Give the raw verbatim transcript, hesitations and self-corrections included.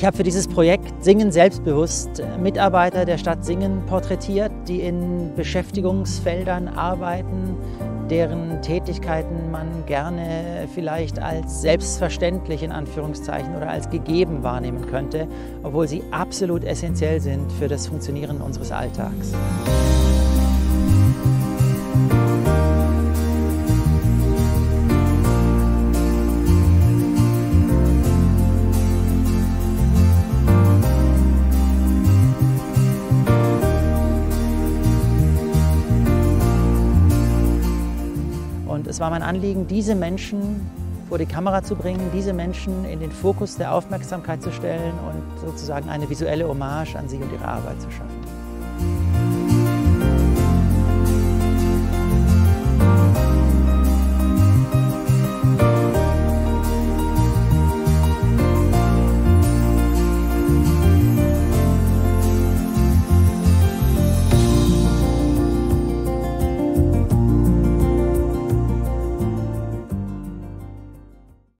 habe für dieses Projekt Singen selbstbewusst Mitarbeiter der Stadt Singen porträtiert, die in Beschäftigungsfeldern arbeiten, deren Tätigkeiten man gerne vielleicht als selbstverständlich in Anführungszeichen oder als gegeben wahrnehmen könnte, obwohl sie absolut essentiell sind für das Funktionieren unseres Alltags. Und es war mein Anliegen, diese Menschen vor die Kamera zu bringen, diese Menschen in den Fokus der Aufmerksamkeit zu stellen und sozusagen eine visuelle Hommage an sie und ihre Arbeit zu schaffen.